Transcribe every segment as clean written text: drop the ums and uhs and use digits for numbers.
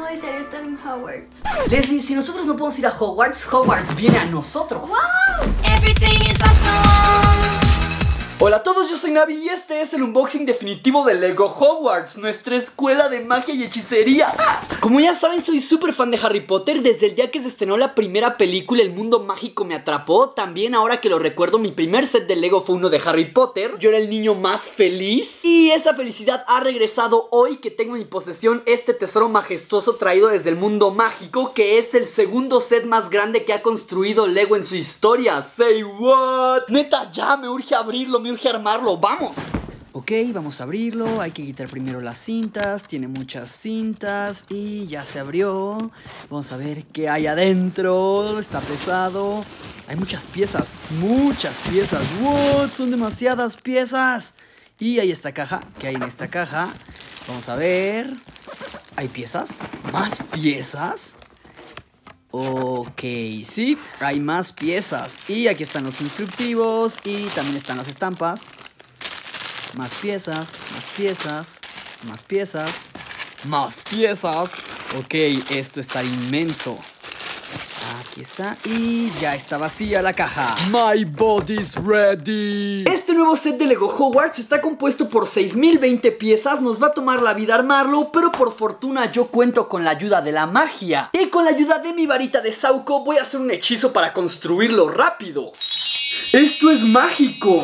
no desearía estar en Hogwarts. Leslie, si nosotros no podemos ir a Hogwarts, Hogwarts viene a nosotros. ¡Wow! Everything is awesome. Hola a todos, yo soy Navi y este es el unboxing definitivo de Lego Hogwarts, nuestra escuela de magia y hechicería. Como ya saben, soy súper fan de Harry Potter. Desde el día que se estrenó la primera película, el mundo mágico me atrapó. También, ahora que lo recuerdo, mi primer set de Lego fue uno de Harry Potter. Yo era el niño más feliz y esa felicidad ha regresado hoy que tengo en mi posesión este tesoro majestuoso traído desde el mundo mágico, que es el segundo set más grande que ha construido Lego en su historia. Say what? Neta, ya me urge abrirlo, me urge armarlo, ¡vamos! Ok, vamos a abrirlo, hay que quitar primero las cintas, tiene muchas cintas y ya se abrió. Vamos a ver qué hay adentro, está pesado. Hay muchas piezas, ¡what! Son demasiadas piezas. Y hay esta caja, ¿qué hay en esta caja? Vamos a ver, ¿hay piezas? ¿Más piezas? Ok, sí, hay más piezas. Y aquí están los instructivos y también están las estampas. Más piezas, más piezas, más piezas, más piezas. Ok, esto está inmenso. Aquí está y ya está vacía la caja. My body's ready. Este nuevo set de Lego Hogwarts está compuesto por 6020 piezas. Nos va a tomar la vida armarlo, pero por fortuna yo cuento con la ayuda de la magia. Y con la ayuda de mi varita de Sauco voy a hacer un hechizo para construirlo rápido. ¡Esto es mágico!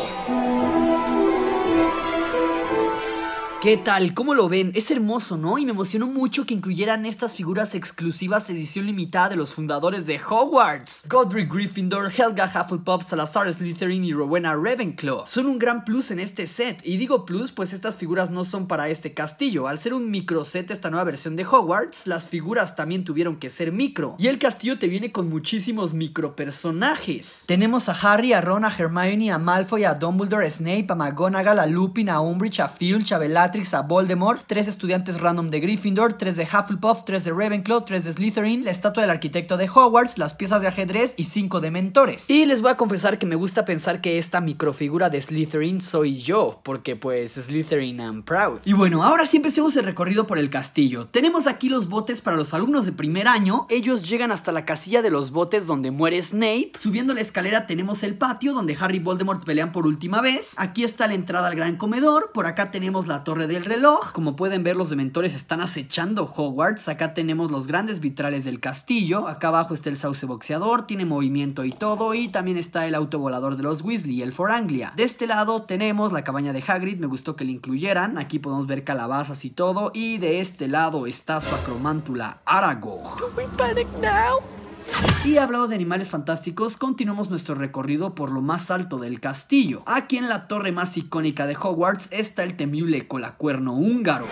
¿Qué tal? ¿Cómo lo ven? Es hermoso, ¿no? Y me emocionó mucho que incluyeran estas figuras exclusivas edición limitada de los fundadores de Hogwarts. Godric Gryffindor, Helga Hufflepuff, Salazar Slytherin y Rowena Ravenclaw. Son un gran plus en este set. Y digo plus, pues estas figuras no son para este castillo. Al ser un micro set esta nueva versión de Hogwarts, las figuras también tuvieron que ser micro. Y el castillo te viene con muchísimos micro personajes. Tenemos a Harry, a Ron, a Hermione, a Malfoy, a Dumbledore, a Snape, a McGonagall, a Lupin, a Umbridge, a Filch, a Bellatrix, a Voldemort, 3 estudiantes random de Gryffindor, 3 de Hufflepuff, 3 de Ravenclaw, 3 de Slytherin, la estatua del arquitecto de Hogwarts, las piezas de ajedrez y 5 de mentores. Y les voy a confesar que me gusta pensar que esta microfigura de Slytherin soy yo, porque pues Slytherin I'm proud. Y bueno, ahora sí empecemos el recorrido por el castillo. Tenemos aquí los botes para los alumnos de primer año. Ellos llegan hasta la casilla de los botes donde muere Snape. Subiendo la escalera tenemos el patio donde Harry y Voldemort pelean por última vez. Aquí está la entrada al gran comedor. Por acá tenemos la torre del reloj. Como pueden ver, los dementores están acechando Hogwarts. Acá tenemos los grandes vitrales del castillo. Acá abajo está el sauce boxeador, tiene movimiento y todo. Y también está el auto volador de los Weasley, el For Anglia. De este lado tenemos la cabaña de Hagrid, me gustó que le incluyeran. Aquí podemos ver calabazas y todo. Y de este lado está su acromántula Aragog. Do we panic now? Y hablando de animales fantásticos, continuamos nuestro recorrido por lo más alto del castillo. Aquí en la torre más icónica de Hogwarts está el temible colacuerno húngaro.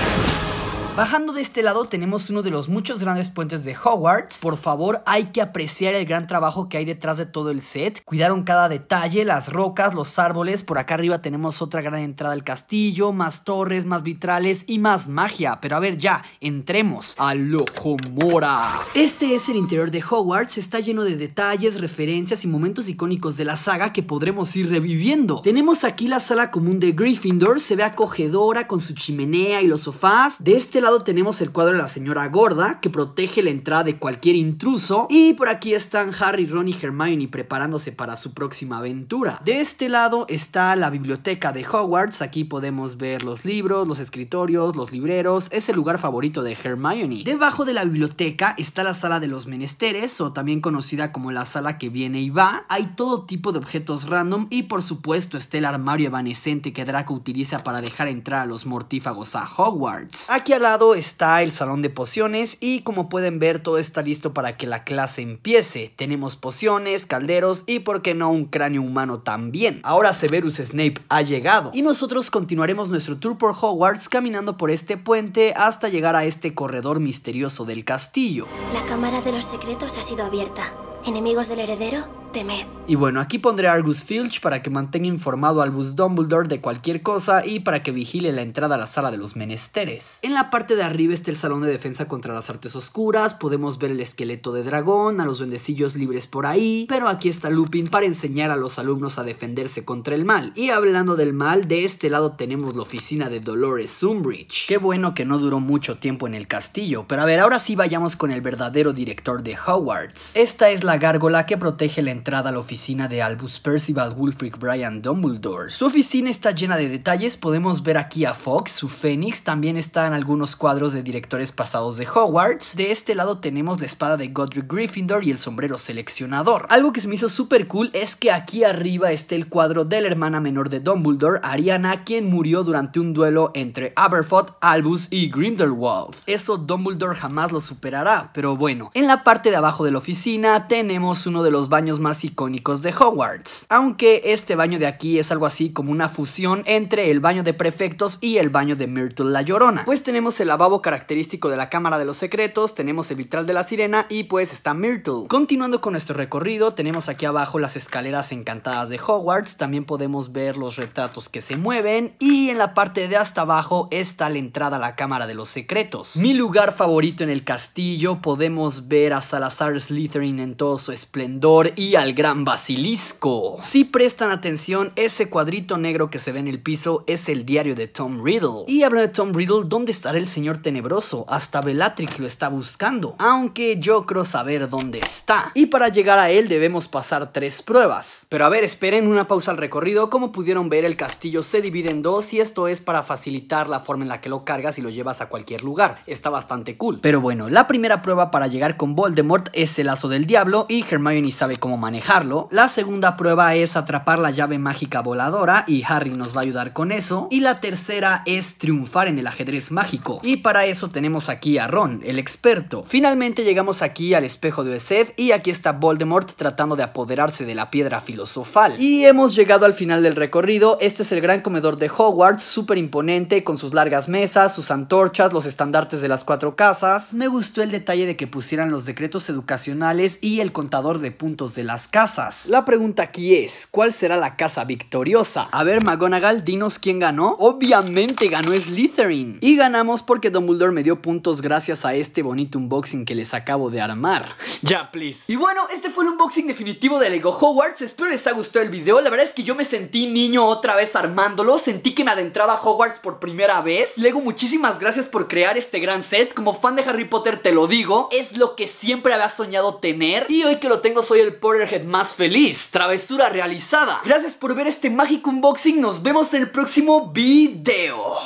Bajando de este lado tenemos uno de los muchos grandes puentes de Hogwarts. Por favor, hay que apreciar el gran trabajo que hay detrás de todo el set. Cuidaron cada detalle, las rocas, los árboles. Por acá arriba tenemos otra gran entrada al castillo, más torres, más vitrales y más magia. Pero a ver ya, entremos al Ojo Mora. Este es el interior de Hogwarts. Está lleno de detalles, referencias y momentos icónicos de la saga que podremos ir reviviendo. Tenemos aquí la sala común de Gryffindor. Se ve acogedora con su chimenea y los sofás. De este lado tenemos el cuadro de la señora gorda que protege la entrada de cualquier intruso. Y por aquí están Harry, Ron y Hermione preparándose para su próxima aventura. De este lado está la biblioteca de Hogwarts. Aquí podemos ver los libros, los escritorios, los libreros. Es el lugar favorito de Hermione. Debajo de la biblioteca está la sala de los menesteres, o también conocida como la sala que viene y va. Hay todo tipo de objetos random y por supuesto está el armario evanescente que Draco utiliza para dejar entrar a los mortífagos a Hogwarts. Aquí al lado está el salón de pociones y como pueden ver todo está listo para que la clase empiece. Tenemos pociones, calderos y por qué no un cráneo humano también. Ahora Severus Snape ha llegado y nosotros continuaremos nuestro tour por Hogwarts caminando por este puente hasta llegar a este corredor misterioso del castillo. La cámara de los secretos ha sido abierta. Enemigos del heredero, temed. Y bueno, aquí pondré a Argus Filch para que mantenga informado a Albus Dumbledore de cualquier cosa y para que vigile la entrada a la sala de los menesteres. En la parte de arriba está el salón de defensa contra las artes oscuras, podemos ver el esqueleto de dragón, a los duendecillos libres por ahí, pero aquí está Lupin para enseñar a los alumnos a defenderse contra el mal. Y hablando del mal, de este lado tenemos la oficina de Dolores Umbridge. Qué bueno que no duró mucho tiempo en el castillo, pero a ver, ahora sí vayamos con el verdadero director de Hogwarts. Esta es la gárgola que protege la entrada a la oficina de Albus Percival Wulfric Brian Dumbledore. Su oficina está llena de detalles, podemos ver aquí a Fox, su Fénix, también están algunos cuadros de directores pasados de Hogwarts. De este lado tenemos la espada de Godric Gryffindor y el sombrero seleccionador. Algo que se me hizo súper cool es que aquí arriba está el cuadro de la hermana menor de Dumbledore, Ariana, quien murió durante un duelo entre Aberforth, Albus y Grindelwald. Eso Dumbledore jamás lo superará, pero bueno. En la parte de abajo de la oficina tenemos uno de los baños más icónicos de Hogwarts, aunque este baño de aquí es algo así como una fusión entre el baño de prefectos y el baño de Myrtle la Llorona. Pues tenemos el lavabo característico de la Cámara de los Secretos, tenemos el vitral de la sirena y pues está Myrtle. Continuando con nuestro recorrido, tenemos aquí abajo las escaleras encantadas de Hogwarts, también podemos ver los retratos que se mueven y en la parte de hasta abajo está la entrada a la Cámara de los Secretos. Mi lugar favorito en el castillo, podemos ver a Salazar Slytherin en todo su esplendor y al gran basilisco. Si prestan atención, ese cuadrito negro que se ve en el piso es el diario de Tom Riddle. Y hablando de Tom Riddle, ¿dónde estará el señor tenebroso? Hasta Bellatrix lo está buscando, aunque yo creo saber dónde está. Y para llegar a él debemos pasar 3 pruebas. Pero a ver, esperen una pausa al recorrido. Como pudieron ver, el castillo se divide en 2 y esto es para facilitar la forma en la que lo cargas y lo llevas a cualquier lugar. Está bastante cool. Pero bueno, la primera prueba para llegar con Voldemort es el lazo del diablo y Hermione sabe cómo manejarlo. La segunda prueba es atrapar la llave mágica voladora y Harry nos va a ayudar con eso. Y la tercera es triunfar en el ajedrez mágico. Y para eso tenemos aquí a Ron, el experto. Finalmente llegamos aquí al espejo de Oesed y aquí está Voldemort tratando de apoderarse de la piedra filosofal. Y hemos llegado al final del recorrido. Este es el gran comedor de Hogwarts, súper imponente, con sus largas mesas, sus antorchas, los estandartes de las 4 casas. Me gustó el detalle de que pusieran los decretos educacionales y el contador de puntos de las casas. La pregunta aquí es, ¿cuál será la casa victoriosa? A ver, McGonagall, dinos quién ganó. Obviamente ganó Slytherin. Y ganamos porque Dumbledore me dio puntos gracias a este bonito unboxing que les acabo de armar. Ya, please. Y bueno, este fue el unboxing definitivo de Lego Hogwarts. Espero les haya gustado el video. La verdad es que yo me sentí niño otra vez armándolo. Sentí que me adentraba a Hogwarts por primera vez. Lego, muchísimas gracias por crear este gran set. Como fan de Harry Potter te lo digo, es lo que siempre había soñado tener. Y hoy que lo tengo soy el Potterhead más feliz. Travesura realizada. Gracias por ver este mágico unboxing. Nos vemos en el próximo video.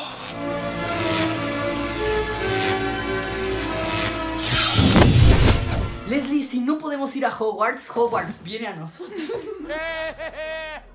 Leslie, si no podemos ir a Hogwarts, Hogwarts viene a nosotros.